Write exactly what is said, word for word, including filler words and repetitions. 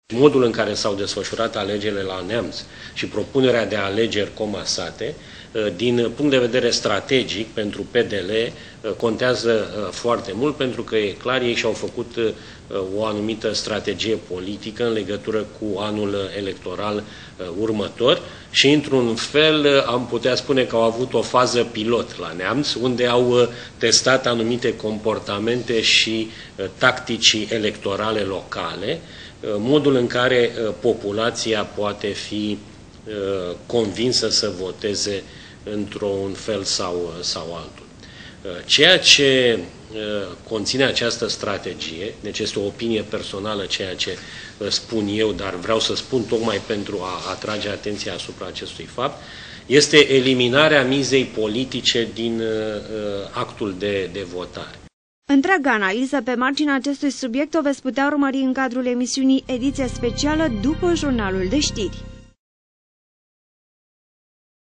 Modul în care s-au desfășurat alegerile la Neamț și propunerea de alegeri comasate, din punct de vedere strategic pentru P D L, contează foarte mult, pentru că e clar, ei și-au făcut o anumită strategie politică în legătură cu anul electoral următor și, într-un fel, am putea spune că au avut o fază pilot la Neamț, unde au testat anumite comportamente și tactici electorale locale, modul în care populația poate fi convinsă să voteze într-un fel sau, sau altul. Ceea ce conține această strategie, deci este o opinie personală ceea ce spun eu, dar vreau să spun tocmai pentru a atrage atenția asupra acestui fapt, este eliminarea mizei politice din actul de, de votare. Întreaga analiză pe marginea acestui subiect o veți putea urmări în cadrul emisiunii Ediție Specială după jurnalul de știri.